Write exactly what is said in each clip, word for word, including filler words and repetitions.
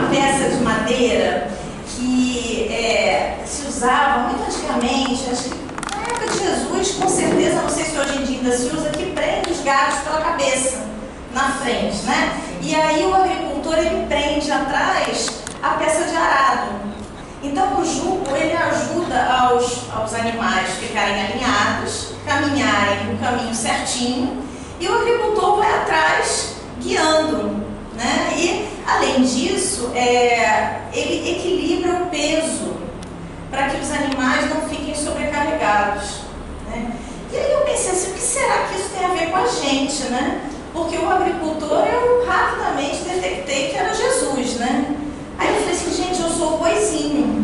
peça de madeira que é, se usava muito antigamente, acho que na época de Jesus, com certeza, não sei se hoje em dia ainda se usa, que prende os gados pela cabeça, na frente, né? E aí o agricultor, ele prende atrás a peça de arado. Então o jugo, ele ajuda aos, aos animais ficarem alinhados, caminharem no caminho certinho, e o agricultor vai atrás guiando, né? E além disso, é, ele equilibra o peso para que os animais não fiquem sobrecarregados, né? E aí eu pensei assim, o que será que isso tem a ver com a gente, né? Porque o agricultor, eu rapidamente detectei que era Jesus, né? Aí eu falei assim, gente, eu sou o boizinho.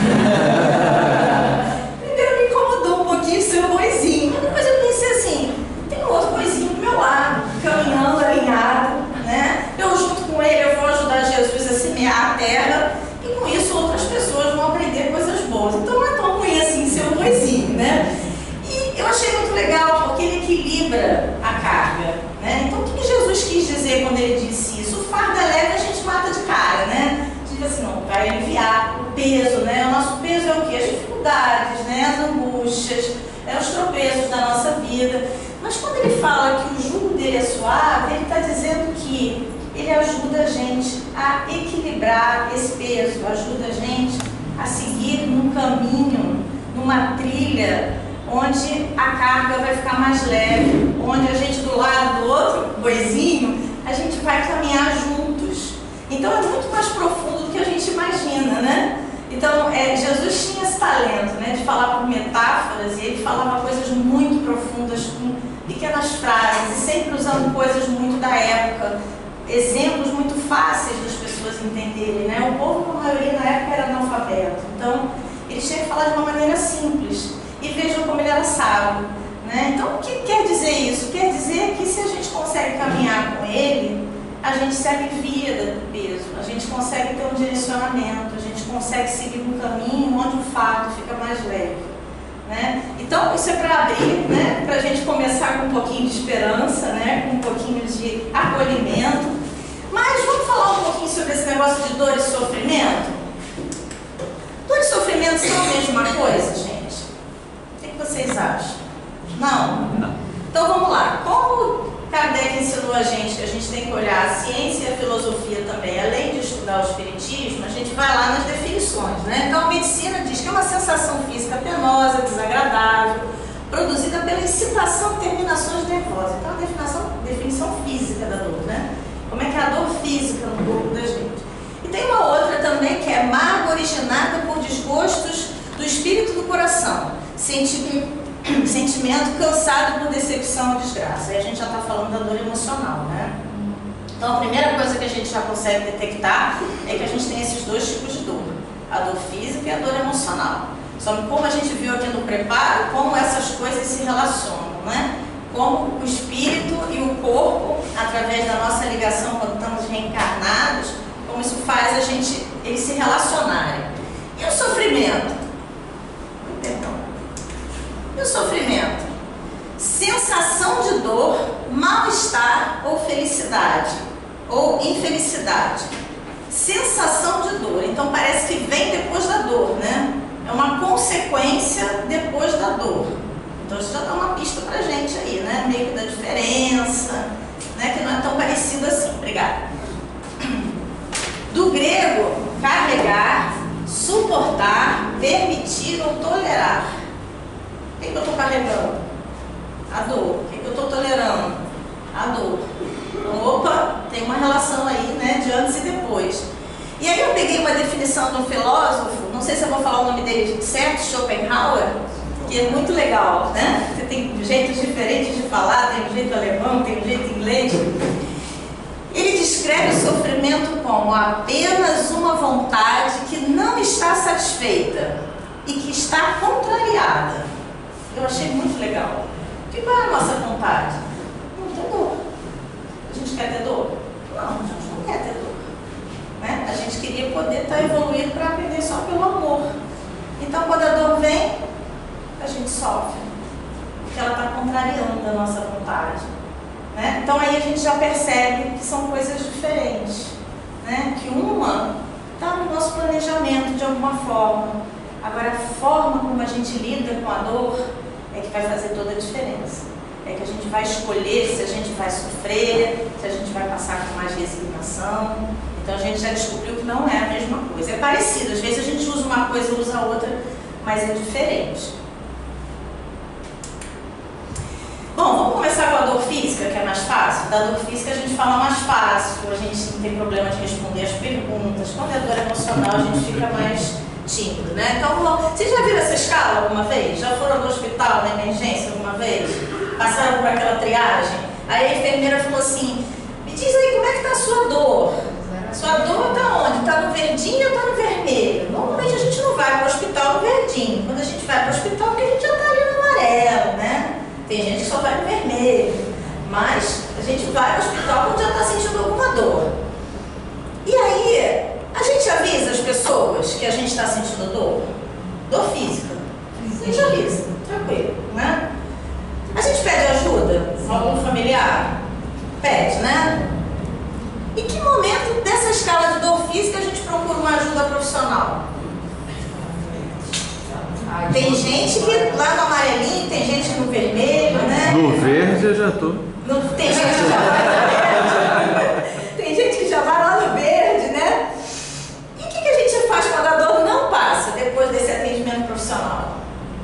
Primeiro me incomodou um pouquinho ser o boizinho, mas depois eu pensei assim, tem um outro boizinho do meu lado, caminhando, alinhado, né? Eu junto com ele, eu vou ajudar Jesus a semear a terra, e com isso outras pessoas vão aprender coisas boas. Então não é tão ruim assim ser um boizinho, né? E eu achei muito legal, porque ele equilibra a carga, né? Então o que Jesus quis dizer quando ele disse isso? O fardo é leve, a gente mata de cara, né? Diz assim, não, vai aliviar o peso, né? O nosso peso é o quê? As dificuldades, né? As angústias, né? Os tropeços da nossa vida. Mas quando ele fala que o jugo dele é suave, ele está dizendo que ele ajuda a gente a equilibrar esse peso, ajuda a gente a seguir num caminho, numa trilha, onde a carga vai ficar mais leve, onde a gente do lado do outro boizinho, a gente vai caminhar juntos. Então é muito mais profundo do que a gente imagina, né? Então é, Jesus tinha esse talento, né, de falar por metáforas, e ele falava coisas muito profundas com pequenas frases, e sempre usando coisas muito da época, exemplos muito fáceis das pessoas entenderem, né? O povo, na maioria, na época era analfabeto, então ele tinha que falar de uma maneira simples, e vejam como ele era sábio, né? Então o que quer dizer isso? Quer dizer que se a gente consegue caminhar com ele, a gente se alivia do peso, a gente consegue ter um direcionamento, a gente consegue seguir um caminho onde o fardo fica mais leve, né? Então isso é para abrir, né? Para a gente começar com um pouquinho de esperança, né? Com um pouquinho de acolhimento. Mas vamos falar um pouquinho sobre esse negócio de dor e sofrimento? Dor e sofrimento são a mesma coisa, gente? O que vocês acham? Não? Não. Então vamos lá. Como Kardec ensinou a gente que a gente tem que olhar a ciência e a filosofia também, além de estudar o espiritismo, a gente vai lá nas definições, né? Então a medicina diz que é uma sensação física penosa, desagradável, produzida pela excitação de terminações nervosas. Então a definição, definição física da dor, né? Como é que é a dor física no corpo da gente. E tem uma outra também que é mágoa originada por desgostos do espírito e do coração, sentimento sentimento cansado por decepção ou desgraça. Aí a gente já está falando da dor emocional, né? Então a primeira coisa que a gente já consegue detectar é que a gente tem esses dois tipos de dor, a dor física e a dor emocional. Só que como a gente viu aqui no preparo, como essas coisas se relacionam, né? Como o espírito e o corpo, através da nossa ligação quando estamos reencarnados, como isso faz a gente, eles se relacionarem. E o sofrimento? Perdão. E o sofrimento? Sensação de dor, mal-estar ou felicidade, ou infelicidade. Sensação de dor, então parece que vem depois da dor, né? É uma consequência depois da dor. Então isso já dá uma pista pra gente aí, né? Meio que da diferença, né? Que não é tão parecido assim. Obrigada. Do grego, carregar, suportar, permitir ou tolerar. O que eu estou carregando? A dor. O que eu estou tolerando? A dor. Opa, tem uma relação aí, né, de antes e depois. E aí eu peguei uma definição de um filósofo, não sei se eu vou falar o nome dele certo, Schopenhauer, que é muito legal, né? Você tem jeitos diferentes de falar, tem um jeito alemão, tem um jeito inglês. Ele descreve o sofrimento como apenas uma vontade que não está satisfeita e que está contrariada. Eu achei muito legal. E qual é a nossa vontade? Não ter dor. A gente quer ter dor? Não, a gente não quer ter dor, né? A gente queria poder estar evoluindo para aprender só pelo amor. Então, quando a dor vem, a gente sofre, porque ela está contrariando a nossa vontade, né? Então, aí a gente já percebe que são coisas diferentes, né? Que uma está no nosso planejamento de alguma forma. Agora, a forma como a gente lida com a dor é que vai fazer toda a diferença. É que a gente vai escolher se a gente vai sofrer, se a gente vai passar com mais resignação. Então a gente já descobriu que não é a mesma coisa. É parecido, às vezes a gente usa uma coisa e usa a outra, mas é diferente. Bom, vamos começar com a dor física, que é mais fácil. Da dor física a gente fala mais fácil, a gente não tem problema de responder as perguntas. Quando é dor emocional a gente fica mais tímido, né? Então, vocês já viram essa escala alguma vez? Já foram no hospital, na emergência alguma vez? Passaram por aquela triagem? Aí a enfermeira falou assim, me diz aí como é que tá a sua dor? Sua dor tá onde? Tá no verdinho ou tá no vermelho? Normalmente a gente não vai para o hospital no verdinho. Quando a gente vai para o hospital, porque a gente já tá ali no amarelo, né? Tem gente que só vai no vermelho. Mas a gente vai para o hospital quando já está sentindo alguma dor. E aí, a gente avisa as pessoas que a gente está sentindo dor? Dor física. A gente avisa, tranquilo, né? A gente pede ajuda? Algum familiar? Pede, né? Em que momento dessa escala de dor física a gente procura uma ajuda profissional? Tem gente que lá no amarelinho, tem gente no vermelho, né? No verde eu já tô. No, tem gente que já vai no verde. Tem gente que já vai lá no verde, né? E o que, que a gente faz quando a dor não passa depois desse atendimento profissional?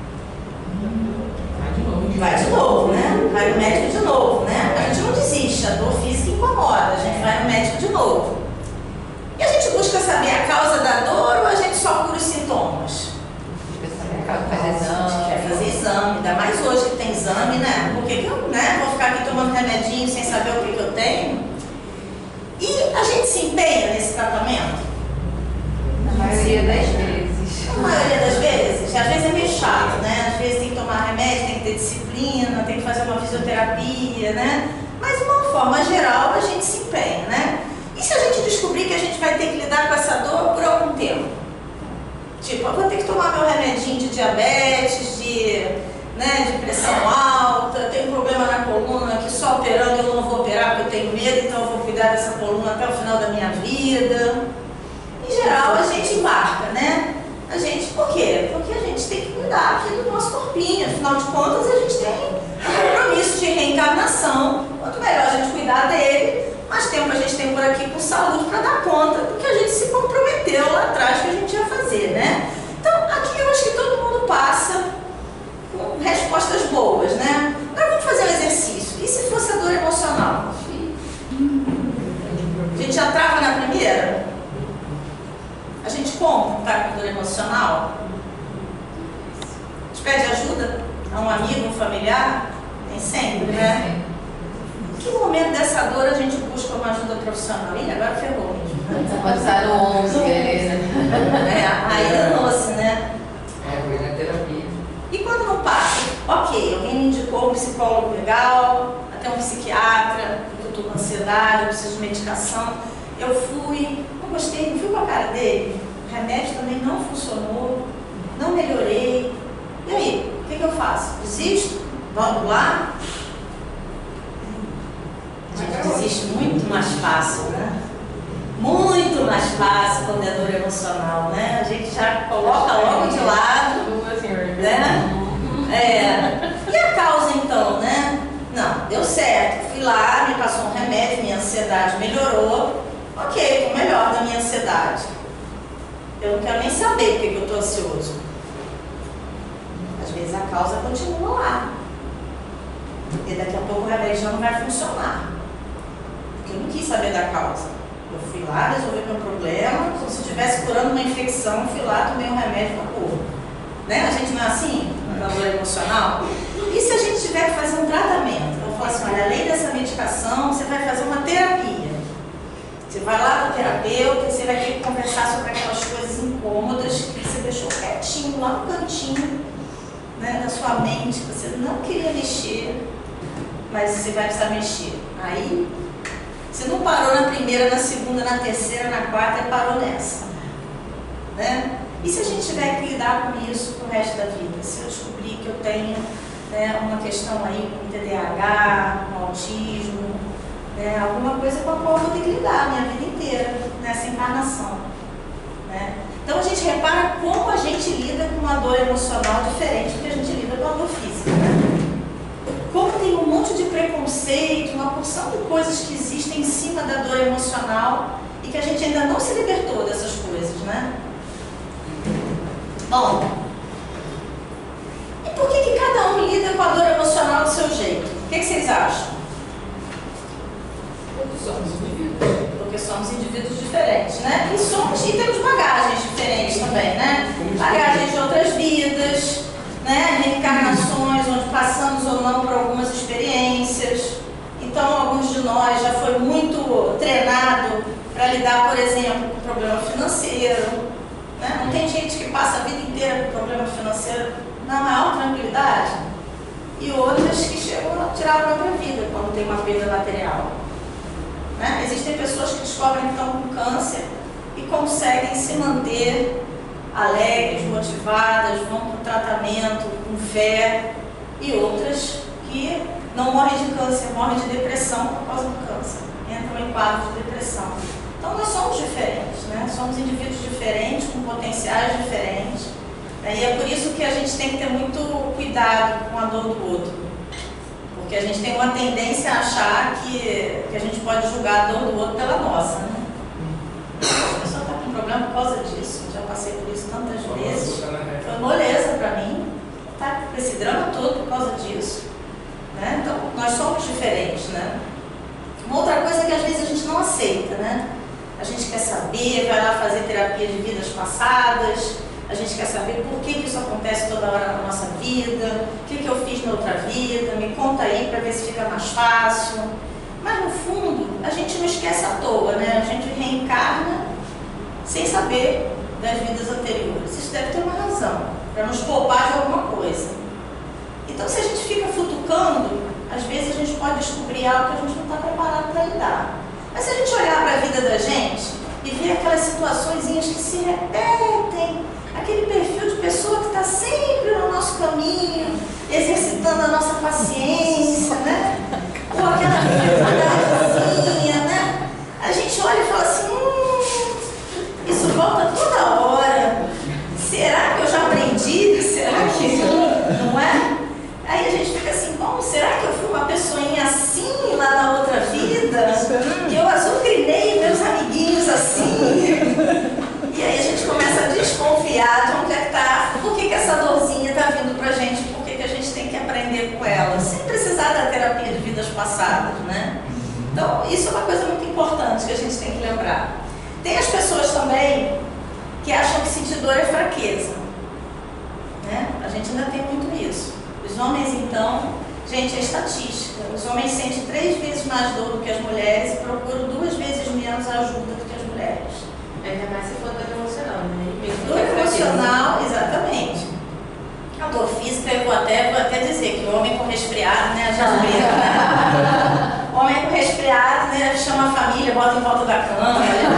Vai de novo. Vai de novo, né? Vai no médico de novo, né? A gente não desiste, a dor física incomoda, a gente vai no médico de novo. E a gente busca saber a causa da dor ou a gente só cura os sintomas? Fazer exame. Quer fazer exame, ainda mais hoje que tem exame, né? Por que que eu, né, vou ficar aqui tomando remedinho sem saber o que, que eu tenho? E a gente se empenha nesse tratamento? Na maioria das vezes. Na maioria das vezes. Às vezes é meio chato, né? Às vezes tem que tomar remédio, tem que ter disciplina, tem que fazer uma fisioterapia, né? Mas de uma forma geral a gente se empenha, né? E se a gente descobrir que a gente vai ter que lidar com essa dor por algum tempo? Tipo, eu vou ter que tomar meu remedinho de diabetes, de, né, de pressão alta, eu tenho um problema na coluna que só operando eu não vou operar porque eu tenho medo, então eu vou cuidar dessa coluna até o final da minha vida. Em geral, a gente embarca, né? A gente, por quê? Porque a gente tem que cuidar aqui do nosso corpinho, afinal de contas a gente tem um compromisso de reencarnação. Quanto melhor a gente cuidar dele, mais tempo a gente tem por aqui com saúde para dar conta do que a gente se comprometeu lá atrás que a gente ia fazer, né? Então, aqui eu acho que todo mundo passa com respostas boas, né? Agora vamos fazer um exercício. E se fosse a dor emocional? A gente já trava na primeira? A gente como está com dor emocional? A gente pede ajuda a um amigo, um familiar? Nem sempre, né? Em que momento dessa dor a gente busca uma ajuda profissional? Ih, agora ferrou mesmo. Passaram onze, beleza. É, aí danou-se, né? É, foi na terapia. E quando não passa? Ok, alguém me indicou um psicólogo legal, até um psiquiatra, eu estou com ansiedade, eu preciso de medicação. Eu fui, não gostei, não fui com a cara dele. O remédio também não funcionou, não melhorei. E aí, o que, que eu faço? Desisto? Volto lá? A gente desiste muito mais fácil, né? Muito mais fácil quando é dor emocional, né? A gente já coloca logo de lado, né? É. E a causa então, né? Não, deu certo, fui lá, me passou um remédio, minha ansiedade melhorou. Ok, estou melhor da minha ansiedade. Eu não quero nem saber por que eu estou ansioso. Às vezes a causa continua lá. E daqui a pouco o remédio já não vai funcionar. Porque eu não quis saber da causa. Eu fui lá, resolvi meu problema, como se eu estivesse curando uma infecção, fui lá, tomei um remédio para cura. Né? A gente não é assim, na dor emocional? E se a gente tiver que fazer um tratamento? Eu vou falar assim, olha, além dessa medicação, você vai fazer uma terapia. Você vai lá para o terapeuta e você vai ter que conversar sobre aquelas coisas incômodas que você deixou quietinho lá no cantinho, né, da sua mente, que você não queria mexer, mas você vai precisar mexer. Aí, você não parou na primeira, na segunda, na terceira, na quarta e parou nessa. Né? E se a gente tiver que lidar com isso pro resto da vida? Se eu descobrir que eu tenho, né, uma questão aí com T D A H, com autismo, né, alguma coisa com a qual eu vou ter que lidar a minha vida inteira nessa encarnação. Então a gente repara como a gente lida com uma dor emocional diferente do que a gente lida com a dor física, né? Como tem um monte de preconceito, uma porção de coisas que existem em cima da dor emocional e que a gente ainda não se libertou dessas coisas, né? Bom, e por que que cada um lida com a dor emocional do seu jeito? O que que vocês acham? Porque somos indivíduos. Porque somos indivíduos diferentes, né? E somos, e temos bagagens diferentes também, né? Bagagens de outras vidas, né? Reencarnações, onde passamos ou não por algumas experiências. Então, alguns de nós já foi muito treinado para lidar, por exemplo, com problema financeiro, né? Não tem gente que passa a vida inteira com problema financeiro na maior tranquilidade, e outras que chegam a tirar a própria vida quando tem uma perda material. Né? Existem pessoas que descobrem que estão com câncer e conseguem se manter alegres, motivadas, vão para o tratamento com fé, e outras que não morrem de câncer, morrem de depressão por causa do câncer, entram em quadro de depressão. Então nós somos diferentes, né? Somos indivíduos diferentes, com potenciais diferentes, né? E é por isso que a gente tem que ter muito cuidado com a dor do outro. Porque a gente tem uma tendência a achar que, que a gente pode julgar a dor do outro pela nossa, né? A pessoa está com problema por causa disso, já passei por isso tantas vezes, foi moleza para mim, tá com esse drama todo por causa disso, né? Então, nós somos diferentes, né? Uma outra coisa que às vezes a gente não aceita, né? A gente quer saber, vai lá fazer terapia de vidas passadas, a gente quer saber por que, que isso acontece toda hora na nossa vida, o que, que eu fiz na outra vida, me conta aí para ver se fica mais fácil. Mas no fundo, a gente não esquece à toa, né? A gente reencarna sem saber das vidas anteriores. Isso deve ter uma razão, para nos poupar de alguma coisa. Então, se a gente fica futucando, às vezes a gente pode descobrir algo que a gente não está preparado para lidar. Mas se a gente olhar para a vida da gente e ver aquelas situaçõezinhas que se repetem, aquele perfil de pessoa que está sempre no nosso caminho, exercitando a nossa paciência, né? Ou aquela dificuldadezinha, né? A gente olha e fala assim, hum, isso volta toda hora. Será que eu já aprendi? Será que não é? Aí a gente fica assim, bom, será que eu fui uma pessoinha assim lá na outra vida? Que eu azucrinei meus amiguinhos assim? E aí a gente começa a desconfiar de onde é que está, por que, que essa dorzinha está vindo pra gente, por que, que a gente tem que aprender com ela, sem precisar da terapia de vidas passadas, né? Então, isso é uma coisa muito importante que a gente tem que lembrar. Tem as pessoas também que acham que sentir dor é fraqueza, né? A gente ainda tem muito isso. Os homens, então, gente, é estatística. Os homens sentem três vezes mais dor do que as mulheres e procuram duas vezes menos ajuda do que as mulheres. Ainda mais se for dor emocional, né? Dor emocional, exatamente. A dor física, eu vou até, vou até dizer que o homem com resfriado, né? Já brinca, né? O homem com resfriado, né? Chama a família, bota em volta da cama, leva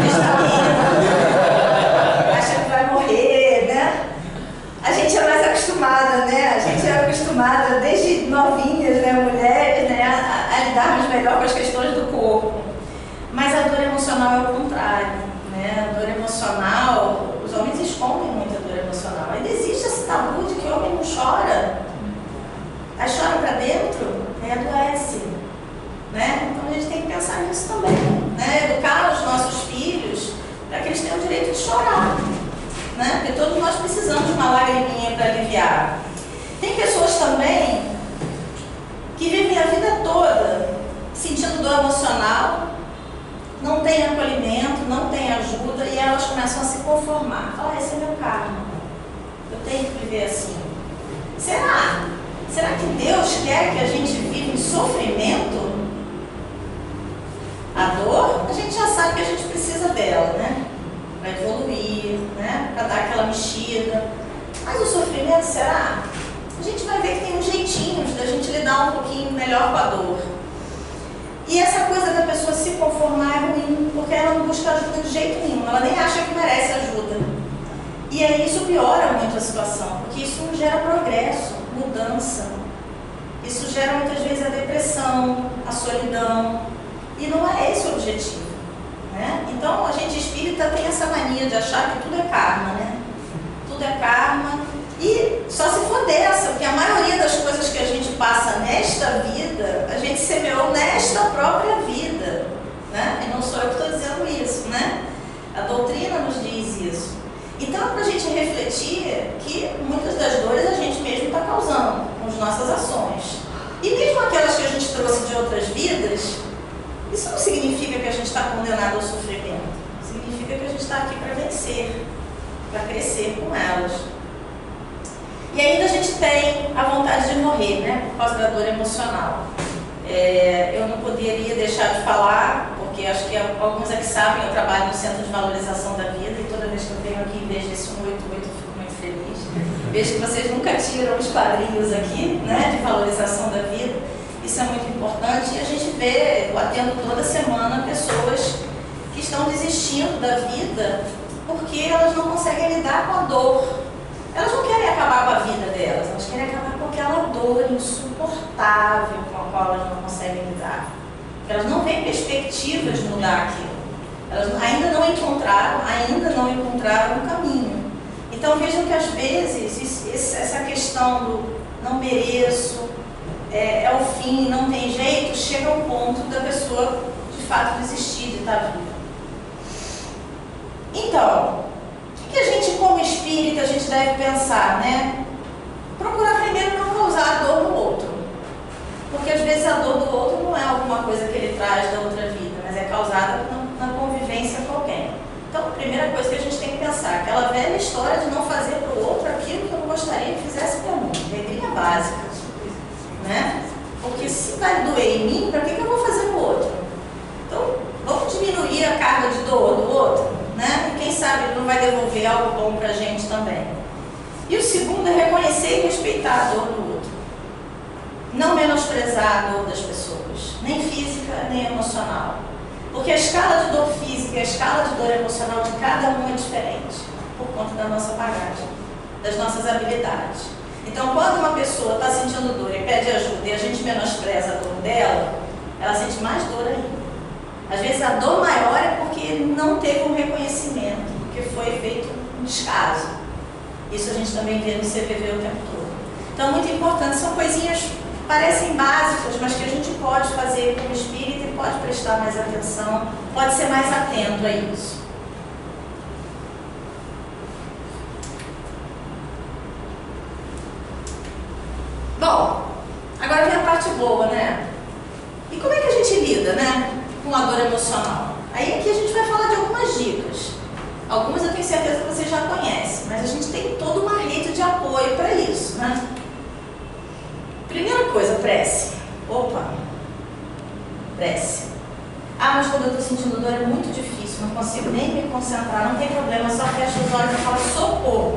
vitamina, acha que vai morrer, né? A gente é mais acostumada, né? A gente é acostumada desde novinhas, né? Mulheres, né? A, a lidarmos melhor com as questões do corpo. Mas a dor emocional é o contrário. Né? A dor emocional, os homens escondem muito a dor emocional. Ainda existe esse tabu de que o homem não chora. Aí chora para dentro, né? Adoece. Né? Então a gente tem que pensar nisso também. Né? Educar os nossos filhos para que eles tenham o direito de chorar. Né? Porque todos nós precisamos de uma lagriminha para aliviar. Tem pessoas também que vivem a vida toda sentindo dor emocional, não tem acolhimento, não tem ajuda, e elas começam a se conformar. Falar, ah, esse é meu karma, eu tenho que viver assim. Será? Será que Deus quer que a gente viva em sofrimento? A dor, a gente já sabe que a gente precisa dela, né? Para evoluir, né? Para dar aquela mexida. Mas o sofrimento, será? A gente vai ver que tem uns jeitinhos da gente lidar um pouquinho melhor com a dor. E essa coisa da pessoa se conformar é ruim, porque ela não busca ajuda de jeito nenhum, ela nem acha que merece ajuda. E aí isso piora muito a situação, porque isso não gera progresso, mudança. Isso gera muitas vezes a depressão, a solidão, e não é esse o objetivo. né? Então, a gente espírita tem essa mania de achar que tudo é karma, né? Tudo é karma. E só se for dessa, porque a maioria das coisas que a gente passa nesta vida, a gente semeou nesta própria vida, né? E não sou eu que estou dizendo isso, né? A doutrina nos diz isso. Então, para a gente refletir que muitas das dores a gente mesmo está causando com as nossas ações. E mesmo aquelas que a gente trouxe de outras vidas, isso não significa que a gente está condenado ao sofrimento. Significa que a gente está aqui para vencer, para crescer com elas. E ainda a gente tem a vontade de morrer, né? Por causa da dor emocional. É, eu não poderia deixar de falar, porque acho que alguns aqui sabem, eu trabalho no Centro de Valorização da Vida e toda vez que eu venho aqui e vejo esse um oito oito eu fico muito feliz. Vejo que vocês nunca tiram os quadrinhos aqui, né? De valorização da vida. Isso é muito importante e a gente vê, eu atendo toda semana pessoas que estão desistindo da vida porque elas não conseguem lidar com a dor. Elas não querem acabar com a vida delas, elas querem acabar com aquela dor insuportável com a qual elas não conseguem lidar. Elas não têm perspectiva de mudar aquilo. Elas ainda não encontraram, ainda não encontraram um caminho. Então vejam que às vezes essa questão do não mereço, é, é o fim, não tem jeito, chega ao ponto da pessoa de fato desistir de estar viva. Então, o que a gente, como espírita, a gente deve pensar, né? Procurar primeiro não causar a dor no outro. Porque às vezes a dor do outro não é alguma coisa que ele traz da outra vida, mas é causada na, na convivência com alguém. Então, a primeira coisa que a gente tem que pensar, aquela velha história de não fazer para o outro aquilo que eu não gostaria que fizesse para mim. Regrinha básica, né? Porque se vai doer em mim, para que, que eu vou fazer para o outro? Então, vamos diminuir a carga de dor do outro, né? E quem sabe ele não vai devolver algo bom para a gente também. E o segundo é reconhecer e respeitar a dor do outro. Não menosprezar a dor das pessoas, nem física, nem emocional. Porque a escala de dor física e a escala de dor emocional de cada um é diferente, por conta da nossa bagagem, das nossas habilidades. Então, quando uma pessoa está sentindo dor e pede ajuda e a gente menospreza a dor dela, ela sente mais dor ainda. Às vezes a dor maior é porque não teve um reconhecimento, porque foi feito um descaso. Isso a gente também vê no C V V o tempo todo. Então, é muito importante, são coisinhas que parecem básicas, mas que a gente pode fazer como espírita e pode prestar mais atenção, pode ser mais atento a isso. Bom, agora vem a parte boa, né? E como é que a gente lida, né, com a dor emocional? Aí aqui a gente vai falar de algumas dicas. Algumas eu tenho certeza que vocês já conhecem, mas a gente tem toda uma rede de apoio para isso, né? Primeira coisa, prece. Opa, prece. Ah, mas quando eu estou sentindo dor é muito difícil, não consigo nem me concentrar, não tem problema, só fecha os olhos e fala socorro.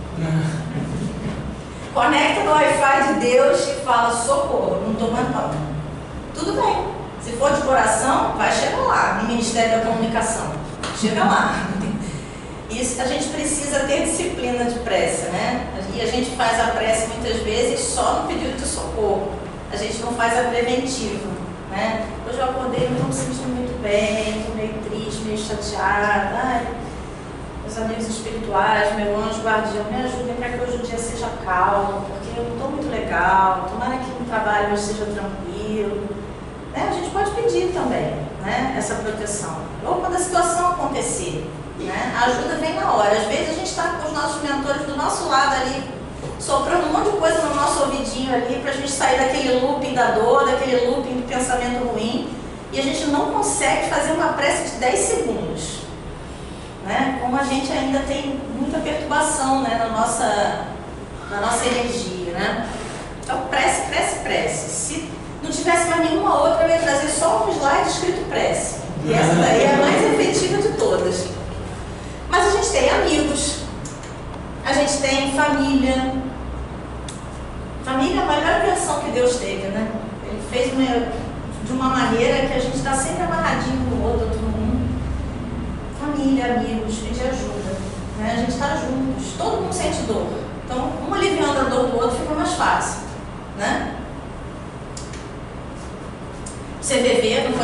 Conecta no Wi-Fi de Deus e fala socorro, não estou aguentando. Tudo bem. Se for de coração, vai chegar lá, no Ministério da Comunicação. Chega lá. Isso, a gente precisa ter disciplina de prece, né? E a gente faz a prece muitas vezes só no pedido de socorro. A gente não faz a preventiva, né? Hoje eu acordei, não estou me sentindo muito bem, estou meio triste, meio chateada. Ai, meus amigos espirituais, meu anjo guardião, me ajudem para que hoje o dia seja calmo, porque eu não estou muito legal. Tomara que no trabalho hoje seja tranquilo. Né? A gente pode pedir também, né, essa proteção. Ou quando a situação acontecer, né, a ajuda vem na hora. Às vezes a gente está com os nossos mentores do nosso lado ali, soprando um monte de coisa no nosso ouvidinho ali, para a gente sair daquele looping da dor, daquele looping do pensamento ruim, e a gente não consegue fazer uma prece de dez segundos. Né? Como a gente ainda tem muita perturbação, né, na, nossa, na nossa energia. Né? Então, prece, prece, prece. Se não tivesse mais nenhuma outra, eu ia trazer só um slide escrito prece. E essa daí é a mais efetiva de todas. Mas a gente tem amigos, a gente tem família. Família é a melhor versão que Deus teve, né? Ele fez uma, de uma maneira que a gente está sempre amarradinho no outro, outro no um. Família, amigos, a gente ajuda, né? A gente está juntos, todo mundo sente dor. Então, um aliviando a dor do outro fica mais fácil, né? C V V, não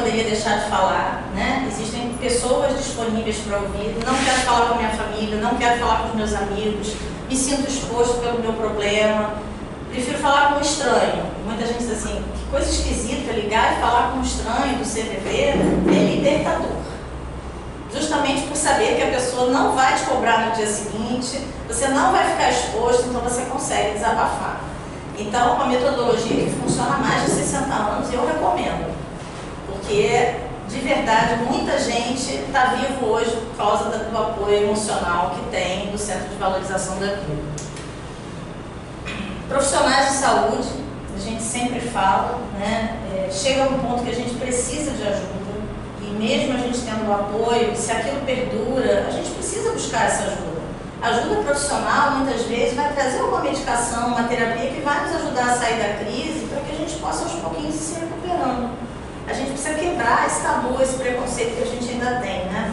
poderia deixar de falar, né? Existem pessoas disponíveis para ouvir. Não quero falar com a minha família, não quero falar com os meus amigos, me sinto exposto pelo meu problema, prefiro falar com um estranho. Muita gente diz assim, que coisa esquisita, ligar e falar com um estranho do C V V é libertador. Justamente por saber que a pessoa não vai te cobrar no dia seguinte, você não vai ficar exposto, então você consegue desabafar. Então, uma metodologia que funciona há mais de sessenta anos, eu recomendo. Porque, de verdade, muita gente está vivo hoje por causa do apoio emocional que tem do Centro de Valorização da Vida. Profissionais de saúde, a gente sempre fala, né? É, chega um ponto que a gente precisa de ajuda, e mesmo a gente tendo o apoio, se aquilo perdura, a gente precisa buscar essa ajuda. A ajuda profissional, muitas vezes, vai trazer uma medicação, uma terapia que vai nos ajudar a sair da crise para que a gente possa, aos pouquinhos, se recuperando. A gente precisa quebrar esse tabu, esse preconceito que a gente ainda tem, né?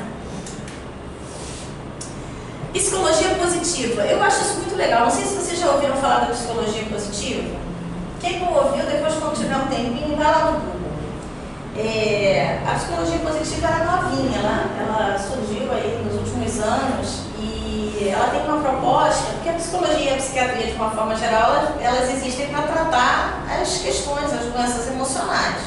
Psicologia positiva. Eu acho isso muito legal. Não sei se vocês já ouviram falar da psicologia positiva. Quem não ouviu, depois, quando tiver um tempinho, vai lá no Google. É, a psicologia positiva era novinha, ela, ela surgiu aí nos últimos anos e ela tem uma proposta, porque a psicologia e a psiquiatria, de uma forma geral, elas, elas existem para tratar as questões, as doenças emocionais.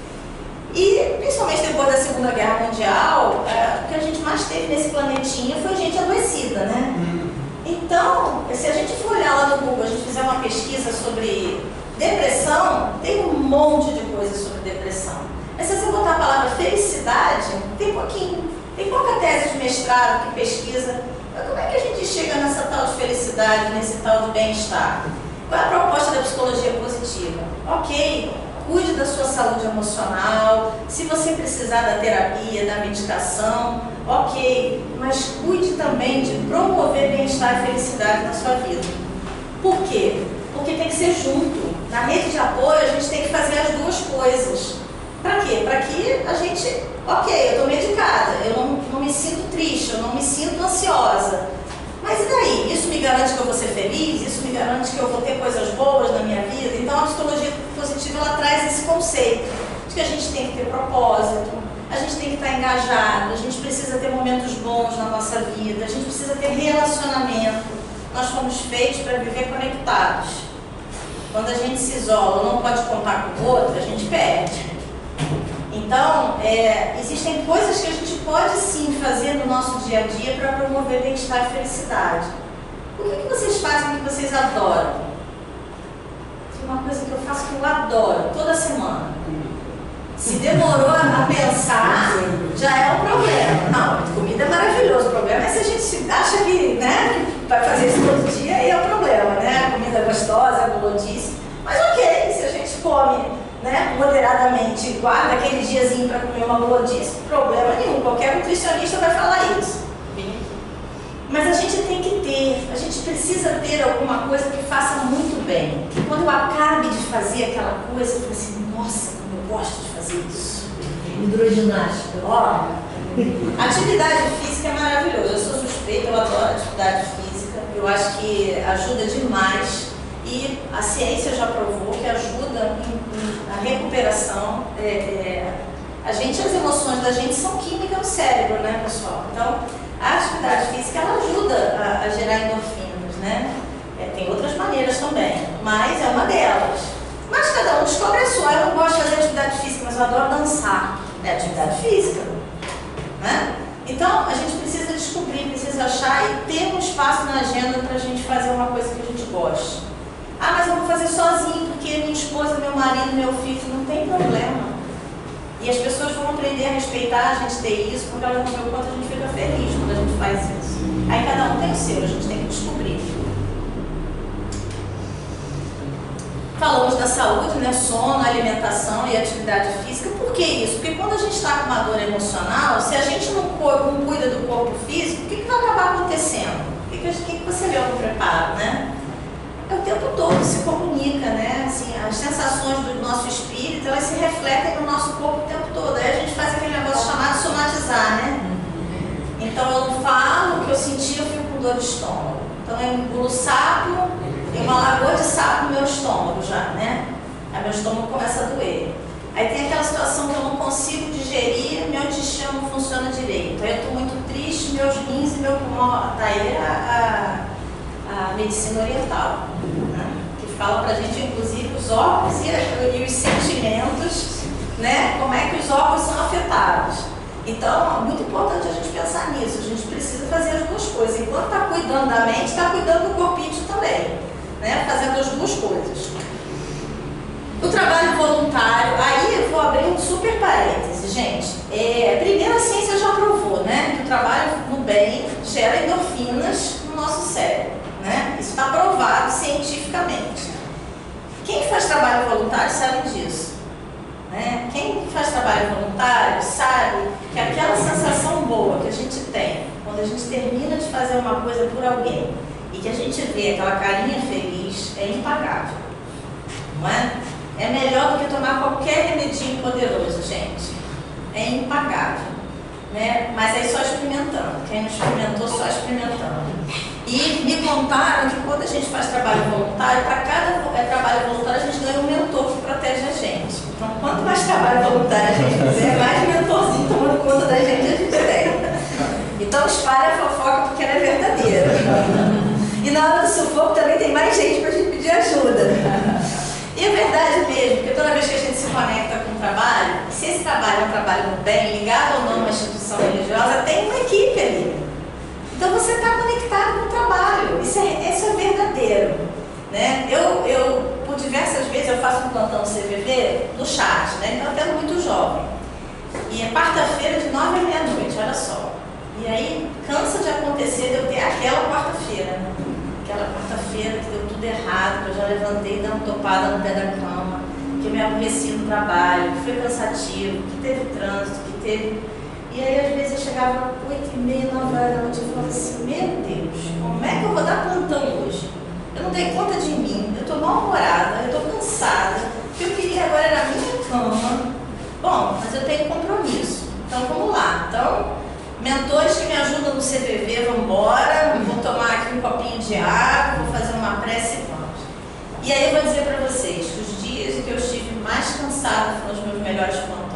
E, principalmente depois da Segunda Guerra Mundial, é, o que a gente mais teve nesse planetinha foi gente adoecida, né? Então, se a gente for olhar lá no Google, a gente fizer uma pesquisa sobre depressão, tem um monte de coisa sobre depressão. Mas se você botar a palavra felicidade, tem pouquinho. Tem pouca tese de mestrado que pesquisa. Mas como é que a gente chega nessa tal de felicidade, nesse tal de bem-estar? Qual é a proposta da psicologia positiva? Ok, cuide da sua saúde emocional, se você precisar da terapia, da medicação, ok, mas cuide também de promover bem-estar e felicidade na sua vida. Por quê? Porque tem que ser junto. Na rede de apoio, a gente tem que fazer as duas coisas. Para quê? Para que a gente, ok, eu estou medicada, eu não, não me sinto triste, eu não me sinto ansiosa. Mas e daí? Isso me garante que eu vou ser feliz? Isso me garante que eu vou ter coisas boas na minha vida? Então a psicologia positiva, ela traz esse conceito de que a gente tem que ter propósito, a gente tem que estar engajado, a gente precisa ter momentos bons na nossa vida, a gente precisa ter relacionamento. Nós fomos feitos para viver conectados. Quando a gente se isola, não pode contar com o outro, a gente perde. Então, é, existem coisas que a gente pode sim fazer no nosso dia a dia para promover bem-estar e felicidade. O que, que vocês fazem que vocês adoram? Tem uma coisa que eu faço que eu adoro, toda semana. Se demorou a pensar, já é um problema. Não, comida é maravilhoso, o problema é se a gente acha que, né, que vai fazer isso todo dia, e é o problema, né? Comida é gostosa, é bolodice. Mas ok, se a gente come, né, moderadamente, guarda aquele diazinho para comer uma bolodice, problema nenhum, qualquer nutricionista vai falar isso. Mas a gente tem que ter, a gente precisa ter alguma coisa que faça muito bem. Que quando eu acabe de fazer aquela coisa, eu falo assim, nossa, como eu gosto de fazer isso. Hidroginástica. Ó, atividade física é maravilhosa. Eu sou suspeita, eu adoro atividade física. Eu acho que ajuda demais. E a ciência já provou que ajuda na recuperação. É, é, a gente, as emoções da gente são química no cérebro, né, pessoal? Então, a atividade física, ela ajuda a, a gerar endorfinas, né? É, tem outras maneiras também, mas é uma delas. Mas cada um descobre a sua. Eu não gosto de fazer atividade física, mas eu adoro dançar. É atividade física, né? Então, a gente precisa descobrir, precisa achar e ter um espaço na agenda para a gente fazer uma coisa que a gente goste. Ah, mas eu vou fazer sozinho, porque minha esposa, meu marido, meu filho, não tem problema. E as pessoas vão aprender a respeitar a gente ter isso, porque elas vão ver o quanto a gente fica feliz quando a gente faz isso. Aí cada um tem o seu, a gente tem que descobrir. Falamos da saúde, né? Sono, alimentação e atividade física. Por que isso? Porque quando a gente está com uma dor emocional, se a gente não, não cuida do corpo físico, o que, que vai acabar acontecendo? O que, que, que você leu no preparo, né? É o tempo todo, se comunica, né? Assim, as sensações do nosso espírito, elas se refletem no nosso corpo o tempo todo. Aí a gente faz aquele negócio chamado somatizar, né? Então eu não falo, o que eu senti, eu fico com dor de estômago. Então eu engulo sapo, tem uma lagoa de sapo no meu estômago já, né? Aí meu estômago começa a doer. Aí tem aquela situação que eu não consigo digerir, meu intestino não funciona direito. Aí eu estou muito triste, meus rins e meu pulmão. Daí a, a, a medicina oriental, né? Que fala pra gente, inclusive, os órgãos e, e os sentimentos, né? Como é que os órgãos são afetados. Então, é muito importante a gente pensar nisso. A gente precisa fazer as duas coisas. Enquanto está cuidando da mente, está cuidando do corpinho também, né? Fazendo as duas coisas. O trabalho voluntário, aí eu vou abrir um super parêntese, gente. É, primeiro, a ciência já provou, né, que o trabalho no bem gera endorfinas no nosso cérebro, né? Isso está provado cientificamente. Quem faz trabalho voluntário sabe disso, né? Quem faz trabalho voluntário sabe que aquela sensação boa que a gente tem quando a gente termina de fazer uma coisa por alguém e que a gente vê aquela carinha feliz é impagável, não é? É melhor do que tomar qualquer remedinho poderoso, gente. É impagável, né? Mas aí só experimentando. Quem não experimentou, só experimentando. E me contaram que quando a gente faz trabalho voluntário, para cada é, trabalho voluntário a gente ganha um mentor que protege a gente. Então, quanto mais trabalho voluntário a gente fizer, mais mentorzinho tomando conta da gente a gente tem. Então, espalha a fofoca porque ela é verdadeira. E na hora do sufoco também tem mais gente para a gente pedir ajuda. E é verdade mesmo, porque toda vez que a gente se conecta com o trabalho, se esse trabalho é um trabalho no bem, ligado ou não a uma instituição religiosa, tem uma equipe ali. Então você está conectado com o trabalho, isso é, isso é verdadeiro, né? Eu, eu, por diversas vezes, eu faço um plantão C V V no chat, né? Então eu até muito jovem. E é quarta-feira de nove à meia-noite, olha só. E aí cansa de acontecer de eu ter aquela quarta-feira, né? Aquela quarta-feira que deu tudo errado, que eu já levantei dando topada no pé da cama, que eu me aborreci no trabalho, que foi cansativo, que teve trânsito, que teve... E aí às vezes eu chegava oito e meia, nove horas da noite e falava assim, meu Deus, como é que eu vou dar plantão hoje? Eu não dei conta de mim, eu estou mal-humorada, eu estou cansada, o que eu queria agora era a minha cama. Bom, mas eu tenho compromisso, então vamos lá. Então, mentores que me ajudam no C V V, vamos embora, vou tomar aqui um copinho de água, vou fazer uma prece e vamos. E aí eu vou dizer para vocês que os dias em que eu estive mais cansada foram os meus melhores plantões.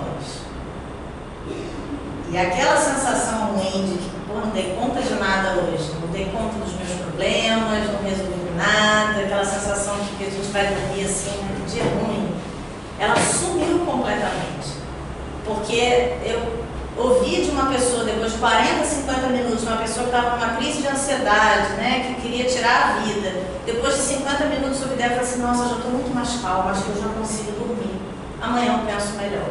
E aquela sensação ruim de que, pô, não dei conta de nada hoje, não dei conta dos meus problemas, não resolvi nada, aquela sensação de que a gente vai dormir assim, um dia ruim, ela sumiu completamente. Porque eu ouvi de uma pessoa, depois de quarenta, cinquenta minutos, uma pessoa que estava numa crise de ansiedade, né, que queria tirar a vida. Depois de cinquenta minutos, eu ouvi dela e falei assim, nossa, eu já estou muito mais calma, acho que eu já consigo dormir. Amanhã eu penso melhor.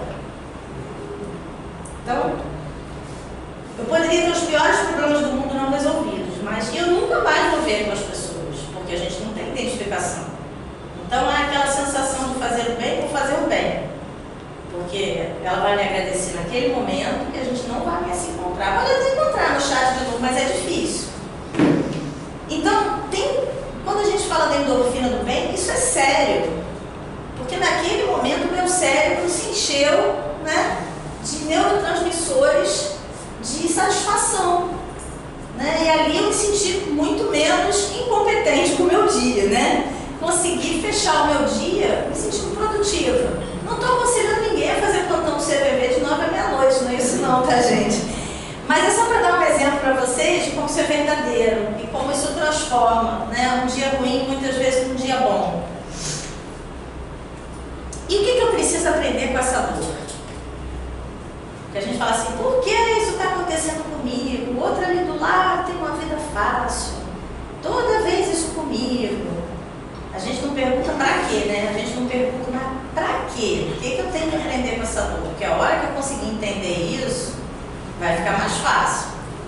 Então, eu poderia ter os piores problemas do mundo não resolvidos, mas eu nunca mais vou ver com as pessoas, porque a gente não tem identificação. Então, é aquela sensação de fazer o bem por fazer o bem. Porque ela vai me agradecer naquele momento e a gente não vai mais se encontrar. Pode até encontrar no chat de novo, mas é difícil. Então, tem, quando a gente fala da endorfina do bem, isso é sério. Porque naquele momento o meu cérebro se encheu, né, de neurotransmissores de satisfação. Né? E ali eu me senti muito menos incompetente com o meu dia. Né? Consegui fechar o meu dia me sentindo produtiva. Não estou aconselhando ninguém a fazer plantão do C V V de nove à meia-noite, não é isso não, tá, gente? Mas é só para dar um exemplo para vocês de como isso é verdadeiro e como isso transforma, né, um dia ruim muitas vezes num dia bom. E o que, que eu preciso aprender com essa dor? Porque a gente fala assim, por que isso está acontecendo comigo? O outro ali do lado tem uma vida fácil. Toda vez isso comigo. A gente não pergunta para quê, né? A gente não pergunta, mas para quê? O que, que eu tenho que aprender com essa dor? Porque a hora que eu conseguir entender isso, vai ficar mais fácil.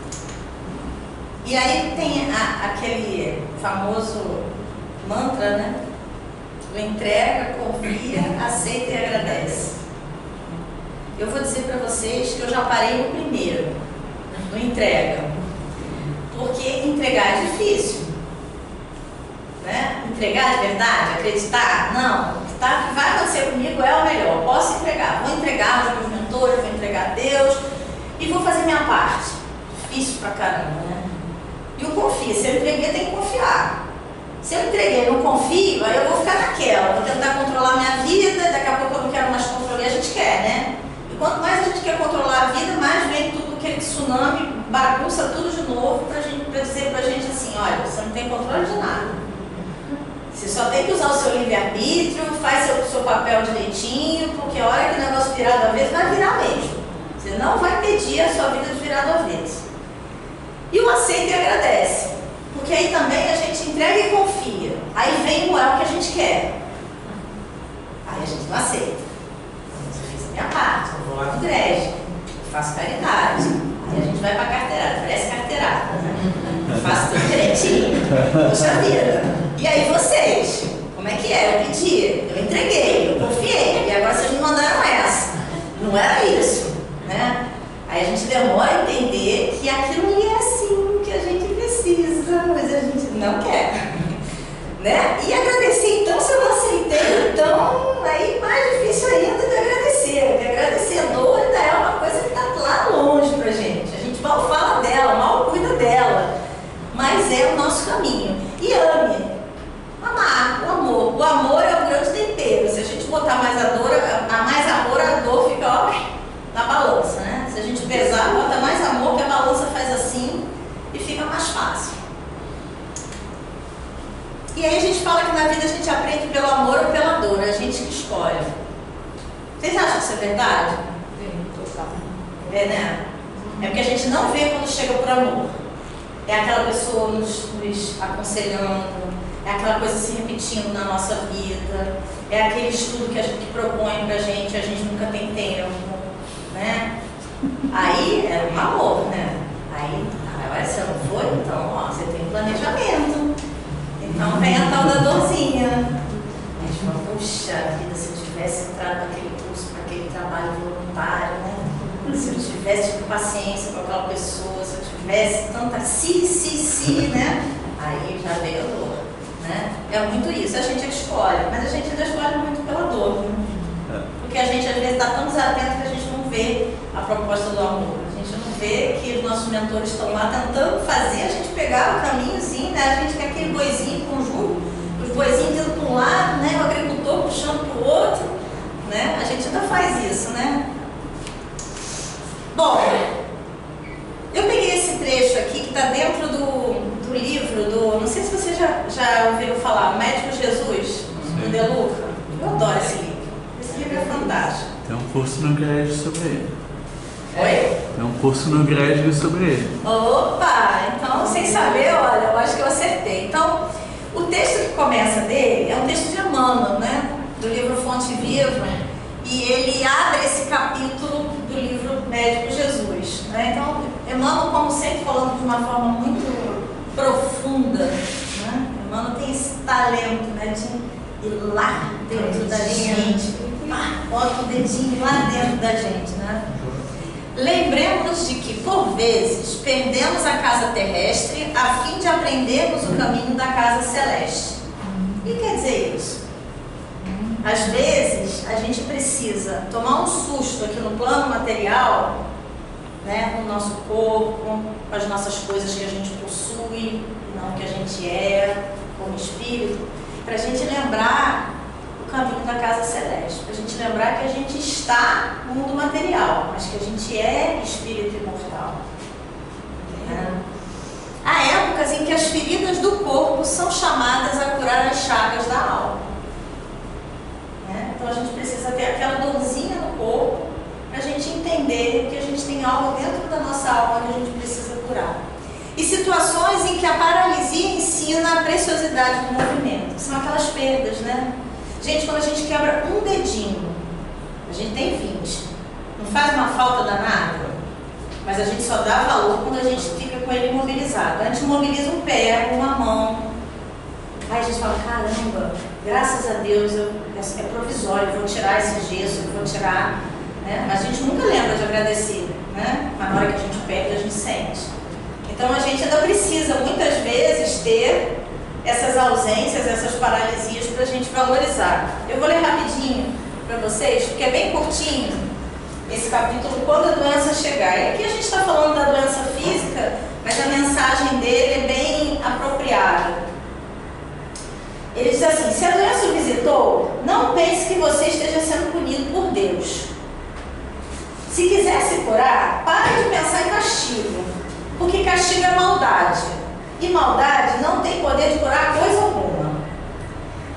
E aí tem a, aquele famoso mantra, né? Do entrega, confia, aceita e agradece. Eu vou dizer para vocês que eu já parei no primeiro, no entrega. Porque entregar é difícil. Né? Entregar de verdade, acreditar, não, o que, tá, o que vai acontecer comigo é o melhor, posso entregar, vou entregar aos meus mentores, vou entregar a Deus e vou fazer minha parte. Difícil pra caramba, né? E o confia, se eu entreguei, tem que confiar. Se eu entreguei e não confio, aí eu vou ficar naquela, vou tentar controlar minha vida, daqui a pouco eu não quero mais controle. A gente só tem que usar o seu livre-arbítrio, faz seu, seu papel direitinho, porque a hora que o negócio virar do avesso, vai virar mesmo. Você não vai pedir a sua vida de virar do avesso. E o aceita e agradece. Porque aí também a gente entrega e confia. Aí vem o é o que a gente quer. Aí a gente não aceita. Eu fiz a minha parte, eu vou lá no igreja, faço caridade. Aí a gente vai pra carteirada, parece carteirada, né? Faço tudo direitinho. Poxa vida. E aí vocês? Como é que é? Eu pedi, eu entreguei, eu confiei. E agora vocês me mandaram essa. Não era isso, né? Aí a gente demora a entender que aquilo não é assim que a gente precisa, mas a gente não quer. Né? E agradecer, então, se eu não aceitei, então, aí mais difícil ainda de agradecer. Porque agradecer a dor ainda é uma coisa que está lá longe pra gente. A gente mal fala dela, mal cuida dela. Mas é o nosso caminho. E ame. Amar, o amor. O amor é o grande tempero. Se a gente botar mais a dor, a mais amor, a dor fica, ó, na balança, né? Se a gente pesar, bota mais amor, que a balança faz assim e fica mais fácil. E aí a gente fala que na vida a gente aprende pelo amor ou pela dor, é a gente que escolhe. Vocês acham que isso é verdade? Sim, total. É, né? É porque a gente não vê quando chega por amor. É aquela pessoa nos, nos aconselhando, é aquela coisa se repetindo na nossa vida, é aquele estudo que a gente propõe pra gente, a gente nunca tem tempo, né? Aí é um amor, né? Aí, agora você não foi, então, ó, você tem um planejamento. Então vem a tal da dorzinha. A gente fala, puxa vida, se eu tivesse entrado naquele curso, para aquele trabalho voluntário, né? Se eu tivesse tido paciência com aquela pessoa, se eu tivesse tanta si, si, si, né? Aí já veio a dor, né? É muito isso, a gente escolhe, mas a gente ainda escolhe muito pela dor, né? Porque a gente às vezes está tão desatento que a gente não vê a proposta do amor. A gente não vê que os nossos mentores estão lá tentando fazer a gente pegar o caminhozinho, né? A gente quer aquele boizinho conjunto, os boizinhos indo para um lado, né? O agricultor puxando para o outro, né? A gente ainda faz isso, né? Bom, eu peguei esse trecho aqui que está dentro do, do livro do, não sei se vocês já, já ouviram falar, Médico Jesus, do De Luca. Eu adoro esse livro. Esse livro é fantástico. Tem um curso no Greg sobre ele. Oi? Tem um curso no Greg sobre ele. Opa! Então, sem saber, olha, eu acho que eu acertei. Então, o texto que começa dele é um texto de Emmanuel, né? Do livro Fonte Viva. E ele abre esse capítulo do livro Médico Jesus, né? Então, Emmanuel, como sempre, falando de uma forma muito profunda, né? Emmanuel tem esse talento, né? De ir lá dentro da gente, pá, bota o dedinho lá dentro da gente, né? Lembremos de que, por vezes, perdemos a casa terrestre a fim de aprendermos o caminho da casa celeste. O que quer dizer isso? Às vezes, a gente precisa tomar um susto aqui no plano material, né, no nosso corpo, com as nossas coisas que a gente possui, não que a gente é, como espírito, para a gente lembrar o caminho da casa celeste, para a gente lembrar que a gente está no mundo material, mas que a gente é espírito imortal. Né? Há épocas em que as feridas do corpo são chamadas a curar as chagas da alma. Então a gente precisa ter aquela dorzinha no corpo para a gente entender que a gente tem algo dentro da nossa alma que a gente precisa curar. E situações em que a paralisia ensina a preciosidade do movimento, que são aquelas perdas, né? Gente, quando a gente quebra um dedinho, a gente tem vinte, não faz uma falta danada, mas a gente só dá valor quando a gente fica com ele imobilizado. A gente imobiliza um pé, uma mão. Aí a gente fala, caramba, graças a Deus eu, é provisório, eu vou tirar esse gesso, eu vou tirar, né? Mas a gente nunca lembra de agradecer, né? Mas na hora que a gente perde, a gente sente. Então a gente ainda precisa, muitas vezes, ter essas ausências, essas paralisias para a gente valorizar. Eu vou ler rapidinho para vocês, porque é bem curtinho esse capítulo, quando a doença chegar. E aqui a gente está falando da doença física, mas a mensagem dele é bem apropriada. Ele diz assim: se a doença o visitou, não pense que você esteja sendo punido por Deus. Se quiser se curar, pare de pensar em castigo, porque castigo é maldade, e maldade não tem poder de curar coisa alguma.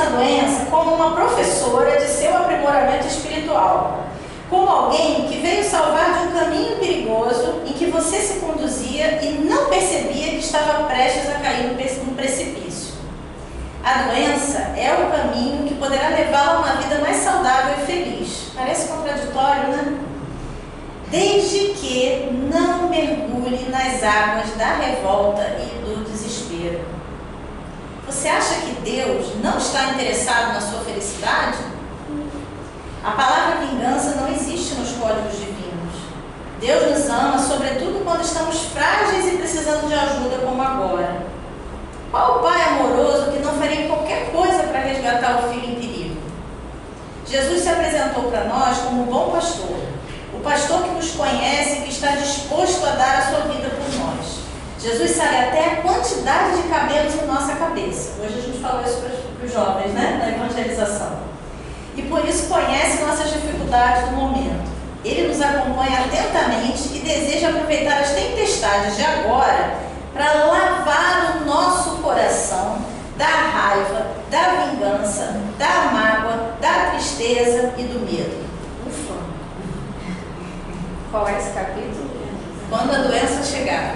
doença como uma professora de seu aprimoramento espiritual, como alguém que veio salvar de um caminho perigoso em que você se conduzia e não percebia que estava prestes a cair no precipício. A doença é o caminho que poderá levá-la a uma vida mais saudável e feliz. Parece contraditório, né? Desde que não mergulhe nas águas da revolta e do desespero. Você acha que Deus não está interessado na sua felicidade? A palavra vingança não existe nos códigos divinos. Deus nos ama, sobretudo quando estamos frágeis e precisando de ajuda, como agora. Qual pai amoroso que não faria qualquer coisa para resgatar o filho em perigo? Jesus se apresentou para nós como um bom pastor, o pastor que nos conhece e que está disposto a dar a sua vida por nós. Jesus sabe até a quantidade de cabelos em nossa cabeça. Hoje a gente falou isso para os jovens, né, na evangelização. E por isso conhece nossas dificuldades do momento. Ele nos acompanha atentamente e deseja aproveitar as tempestades de agora para lavar o nosso coração da raiva, da vingança, da mágoa, da tristeza e do medo. Ufa! Qual é esse capítulo? Quando a doença chegar.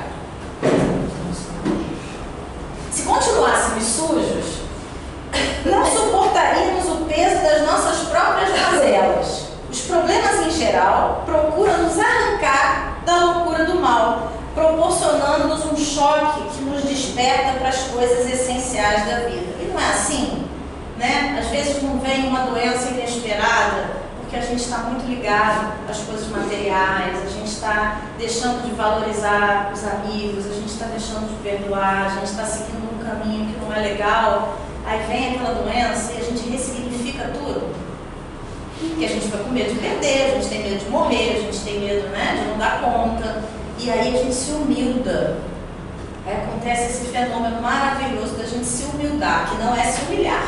Se continuássemos sujos, não suportaríamos o peso das nossas próprias mazelas. Os problemas em geral procuram nos arrancar da loucura do mal, proporcionando-nos um choque que nos desperta para as coisas essenciais da vida. E não é assim, né? Às vezes não vem uma doença inesperada porque a gente está muito ligado às coisas materiais, a gente está deixando de valorizar os amigos, a gente está deixando de perdoar, a gente está seguindo um caminho que não é legal. Aí vem aquela doença e a gente ressignifica tudo. Porque a gente vai com medo de perder, a gente tem medo de morrer, a gente tem medo, né, de não dar conta. E aí a gente se humilda. Aí acontece esse fenômeno maravilhoso da gente se humildar, que não é se humilhar,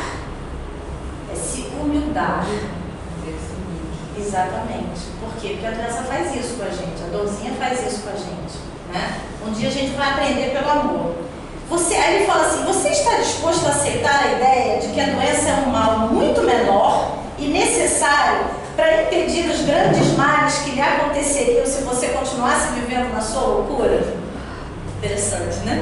é se humildar. Exatamente. Por quê? Porque a doença faz isso com a gente, a dorzinha faz isso com a gente, né? Um dia a gente vai aprender pelo amor. Você, aí ele fala assim, você está disposto a aceitar a ideia de que a doença é um mal muito menor e necessário para impedir os grandes males que lhe aconteceriam se você continuasse vivendo na sua loucura? Interessante, né?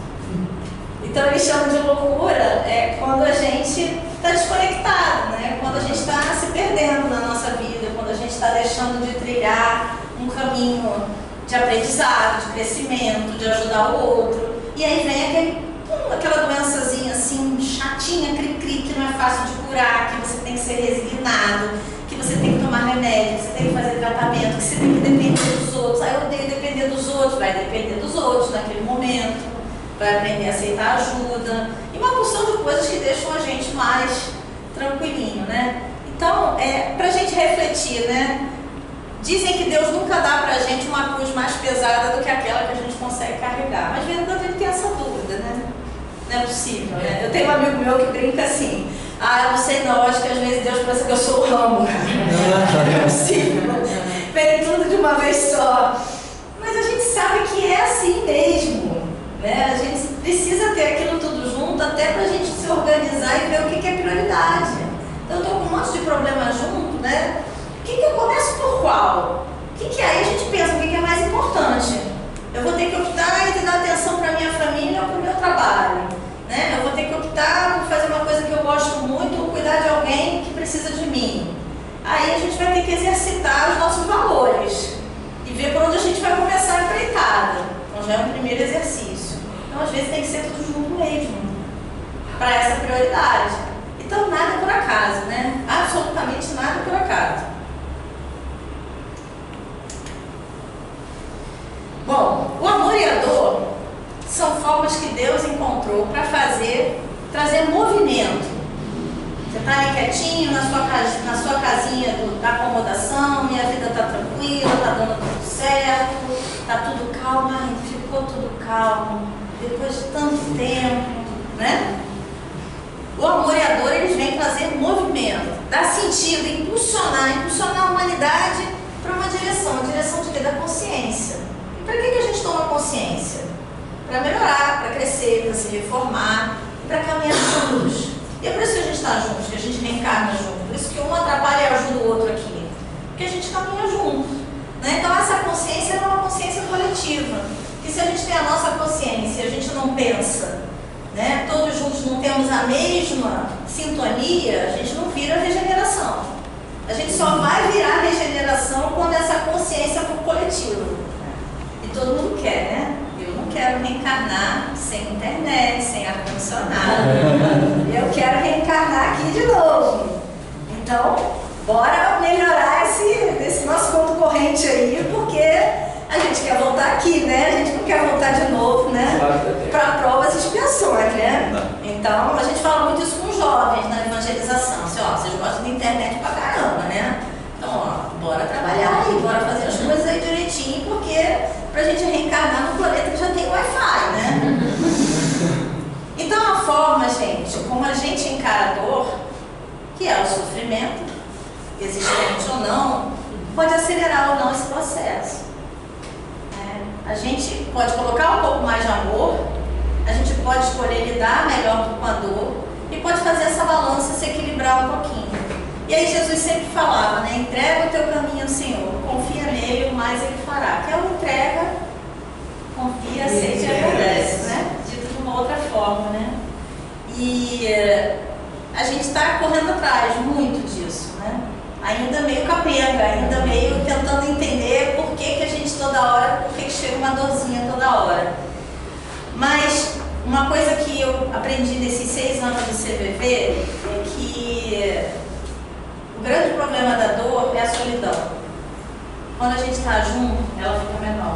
Então ele chama de loucura é quando a gente está desconectado, né? Quando a gente está se perdendo na nossa vida, quando a gente está deixando de trilhar um caminho de aprendizado, de crescimento, de ajudar o outro. E aí vem aquele, hum, aquela doençazinha assim, chatinha, cri-cri, que não é fácil de curar, que você tem que ser resignado, que você tem que tomar remédio, que você tem que fazer tratamento, que você tem que depender dos outros. Aí eu odeio depender dos outros, vai depender dos outros naquele momento, vai aprender a aceitar ajuda, e uma porção de coisas que deixam a gente mais tranquilinho, né? Então, é, pra gente refletir, né? Dizem que Deus nunca dá pra gente uma cruz mais pesada do que aquela que a gente consegue carregar. Mas vendo quando ele tem essa dúvida, né? Não é possível, né? Eu tenho um amigo meu que brinca assim, ah, eu não sei não, acho que às vezes Deus pensa que eu sou o Rambo. Não é possível. Vem tudo de uma vez só. Mas a gente sabe que é assim mesmo, né? A gente precisa ter aquilo tudo junto até pra gente se organizar e ver o que, que é prioridade. Então eu tô com um monte de problema junto, né? O que, que eu começo por qual? O que, que aí a gente pensa, o que, que é mais importante? Eu vou ter que optar entre dar atenção para a minha família ou para o meu trabalho, né? Eu vou ter que optar por fazer uma coisa que eu gosto muito ou cuidar de alguém que precisa de mim. Aí a gente vai ter que exercitar os nossos valores e ver por onde a gente vai começar a empreitada. Então já é um primeiro exercício. Então às vezes tem que ser tudo junto mesmo, para essa prioridade. Então nada por acaso, né? Absolutamente nada por acaso. Bom, o amor e a dor são formas que Deus encontrou para fazer, trazer movimento. Você está ali quietinho na sua, casa, na sua casinha do, da acomodação, minha vida está tranquila, está dando tudo certo, está tudo calmo, ai, ficou tudo calmo, depois de tanto tempo, né? O amor e a dor, eles vêm trazer movimento, dar sentido, impulsionar, impulsionar a humanidade para uma direção, uma direção de vida da consciência. Para que, que a gente toma consciência? Para melhorar, para crescer, para se reformar, para caminhar juntos. E é por isso que a gente está junto, que a gente reencarna junto. Por isso que um atrapalha e ajuda o outro aqui. Porque a gente caminha junto. Né? Então essa consciência é uma consciência coletiva. E se a gente tem a nossa consciência, a gente não pensa, né? Todos juntos não temos a mesma sintonia, a gente não vira regeneração. A gente só vai virar regeneração quando essa consciência for coletiva. E todo mundo quer, né? Eu não quero reencarnar sem internet, sem ar-condicionado. Eu quero reencarnar aqui de novo. Então, bora melhorar esse, esse nosso ponto corrente aí, porque a gente quer voltar aqui, né? A gente não quer voltar de novo, né? Para provas e expiações, né? Então, a gente fala muito isso com os jovens na evangelização. Assim, ó, vocês gostam de internet pra caramba, né? Então, ó, bora trabalhar aí, bora fazer as coisas aí direitinho, porque pra gente reencarnar no planeta que já tem Wi-Fi, né? Então, a forma, gente, como a gente encara a dor, que é o sofrimento, existente ou não, pode acelerar ou não esse processo. A gente pode colocar um pouco mais de amor, a gente pode escolher lidar melhor com a dor e pode fazer essa balança se equilibrar um pouquinho. E aí Jesus sempre falava, né? Entrega o teu caminho ao Senhor, confia nele, o mais ele fará. Que é o entrega, confia, aceita e agradece, né? Dito de uma outra forma, né? E a gente está correndo atrás muito disso, né? Ainda meio capenga, ainda meio tentando entender por que, que a gente toda hora, por que, que chega uma dorzinha toda hora. Mas uma coisa que eu aprendi nesses seis anos de C V V é que o grande problema da dor é a solidão. Quando a gente está junto, ela fica menor.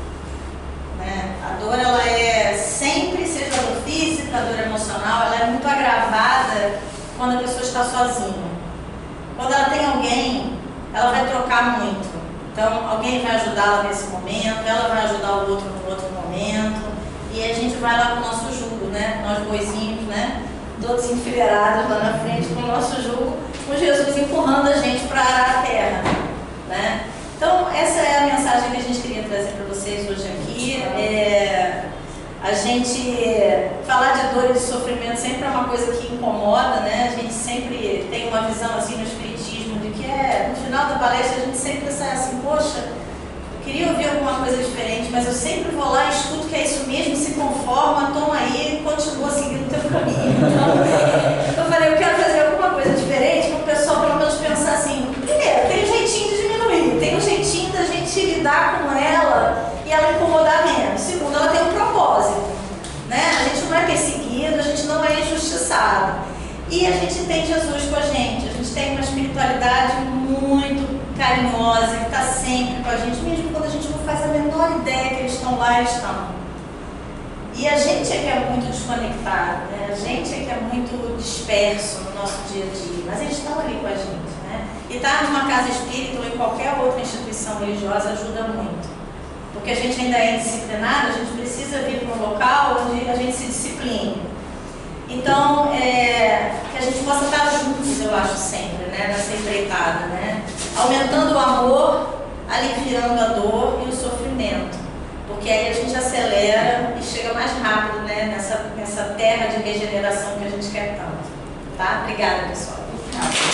Né? A dor, ela é sempre, seja a dor física, a dor emocional, ela é muito agravada quando a pessoa está sozinha. Quando ela tem alguém, ela vai trocar muito. Então, alguém vai ajudá-la nesse momento, ela vai ajudar o outro no outro momento. E a gente vai lá com o nosso jugo, né? Nós boizinhos, né? Todos enfileirados lá na frente com o nosso jugo, com Jesus empurrando a gente para arar a terra, né? Então, essa é a mensagem que a gente queria trazer para vocês hoje aqui. É... A gente falar de dor e de sofrimento sempre é uma coisa que incomoda, né? A gente sempre tem uma visão assim no espiritismo de que é, no final da palestra a gente sempre sai assim, poxa, eu queria ouvir alguma coisa diferente, mas eu sempre vou lá e escuto que é isso mesmo, se conforma, toma aí e continua seguindo o teu caminho. Então, eu falei, eu quero fazer alguma coisa diferente para o pessoal pelo menos pensar assim, primeiro, tem um jeitinho de diminuir, tem um jeitinho da gente lidar com ela e ela incomodar menos. Segundo, ela tem um propósito, né? A gente não é perseguido, a gente não é injustiçado. E a gente tem Jesus com a gente, a gente tem uma espiritualidade muito carinhosa, que está sempre com a gente, mesmo quando a gente não faz a menor ideia que eles estão lá, eles estão. E a gente é que é muito desconectado, né? A gente é que é muito disperso no nosso dia a dia, mas eles estão ali com a gente, né? E estar numa casa espírita ou em qualquer outra instituição religiosa ajuda muito. Porque a gente ainda é indisciplinado, a gente precisa vir para um local onde a gente se discipline. Então, é, que a gente possa estar juntos, eu acho, sempre, né, nessa empreitada, né? Aumentando o amor, aliviando a dor e o sofrimento. Porque aí a gente acelera e chega mais rápido, né, nessa, nessa terra de regeneração que a gente quer tanto. Tá? Obrigada, pessoal.